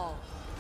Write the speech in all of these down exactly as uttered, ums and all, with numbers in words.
all.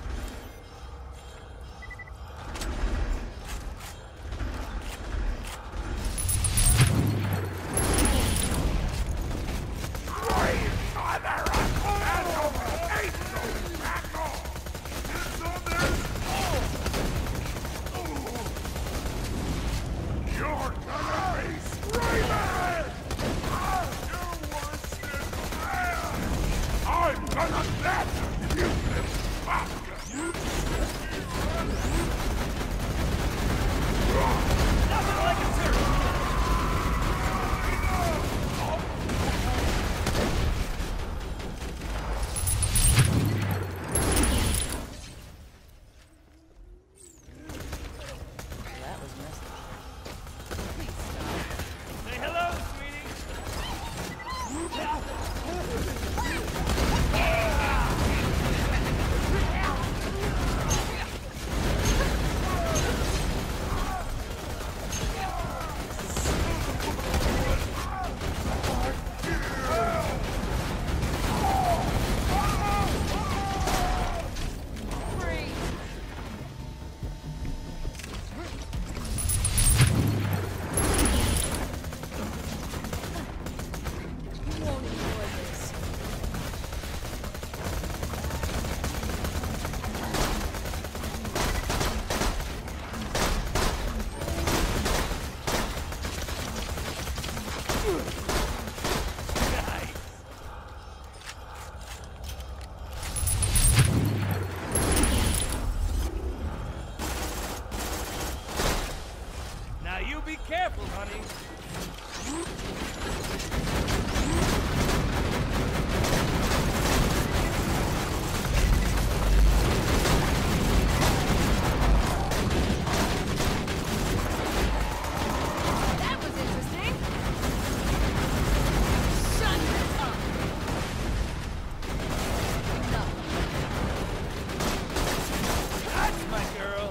Careful, honey. That was interesting. Shut up. No. That's my girl.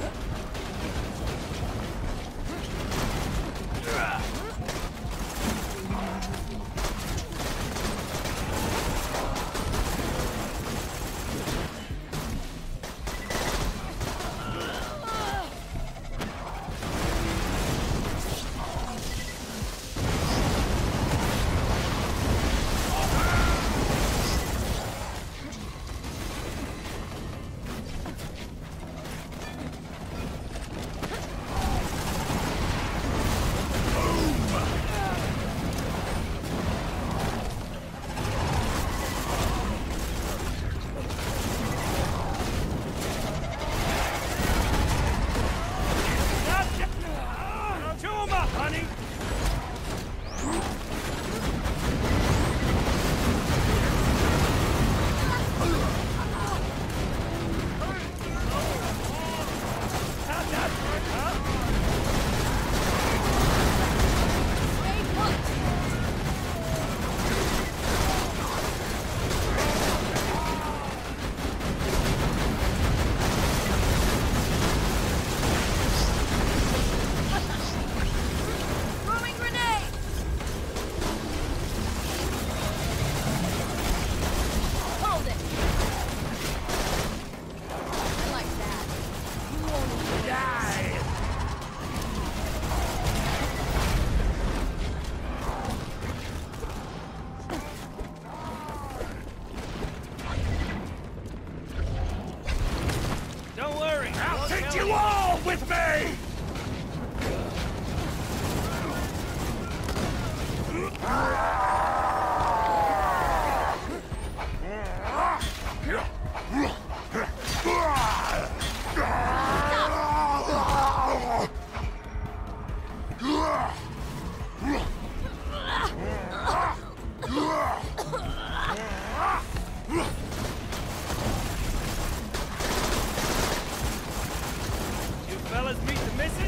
You all with me! Fellas meet the missus?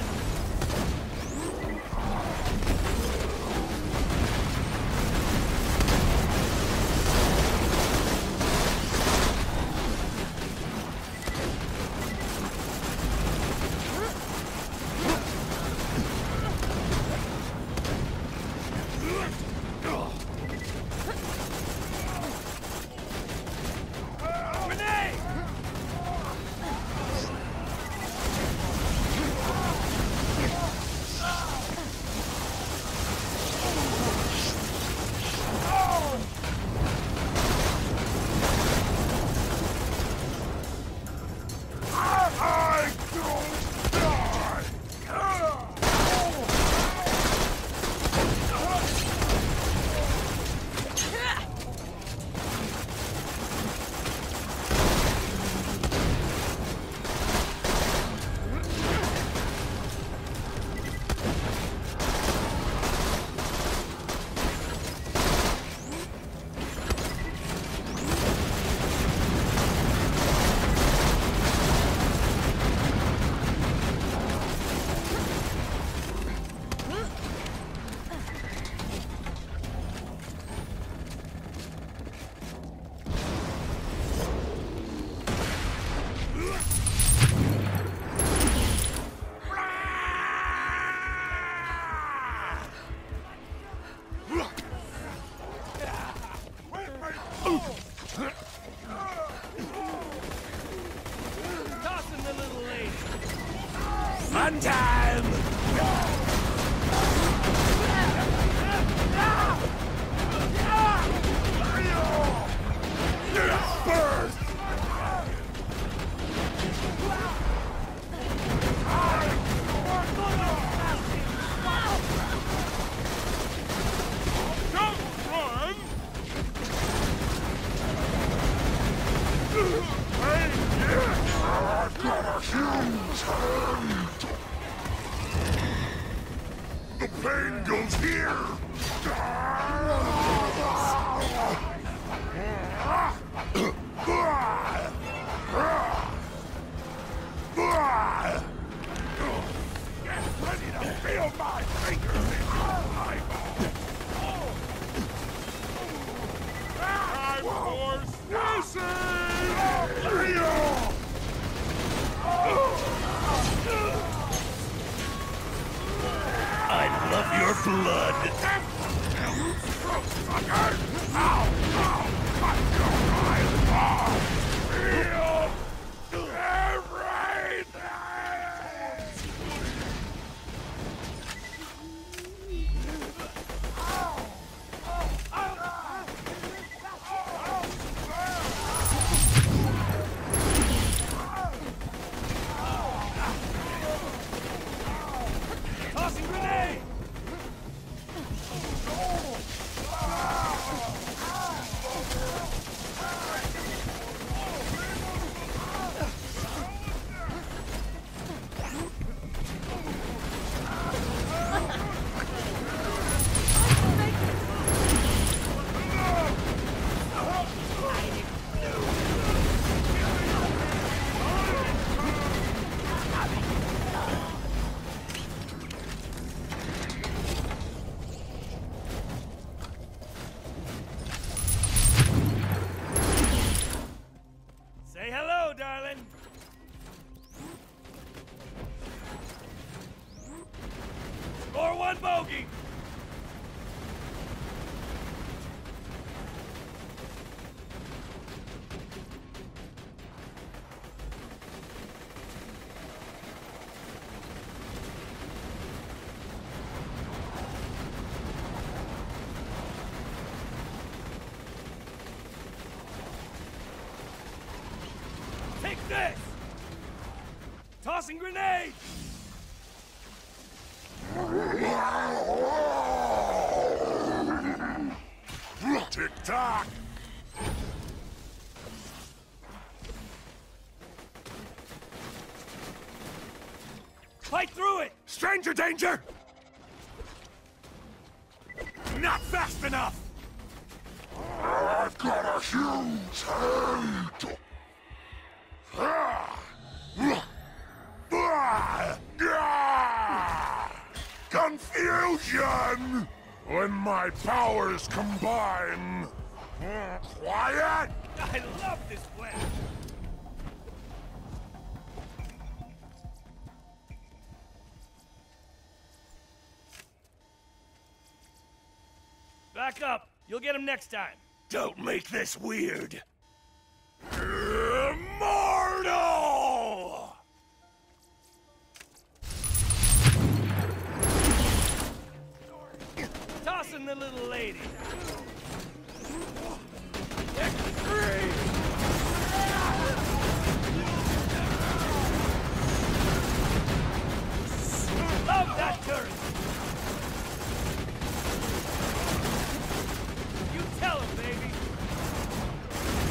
Fun time! Burst! Don't run! I've got a huge hand! The pain goes here! Get ready to feel my fingers in your eyeball! Time for snacing! I love your blood! Sucker! Ow! Ow! Cut your eyeball! Feel everything! Tossing grenade! Say hello, darling. Score one bogey. Take this! Tossing grenade! Tick-tock! Fight through it! Stranger danger! Not fast enough! I've got a huge hand! Confusion! When my powers combine... Quiet! I love this plan! Back up! You'll get him next time! Don't make this weird! Immortal! Tossing the little lady! Extreme! Love that turret! You tell him, baby!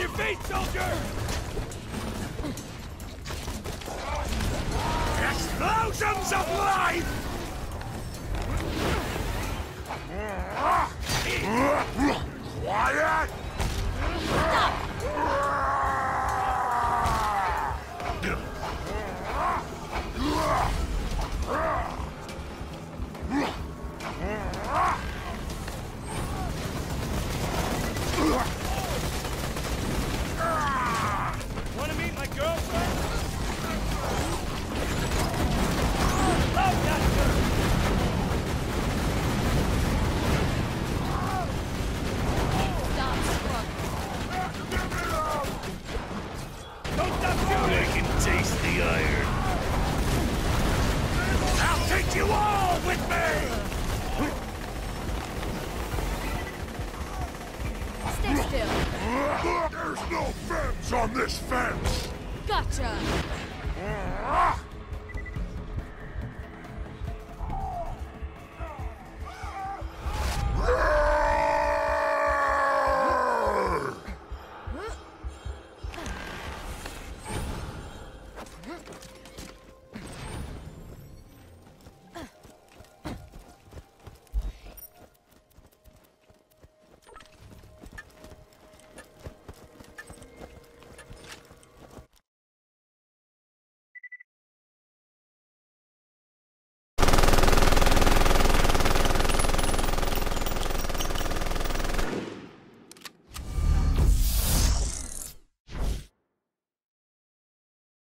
your feet, soldier! Explosions of life! Quiet! Wanna meet my girlfriend? Love that girl! Stop struggling. Don't stop shooting! I can taste the iron. I'll take you all with me! Stay still. There's no fence on this fence! Gotcha. Ah!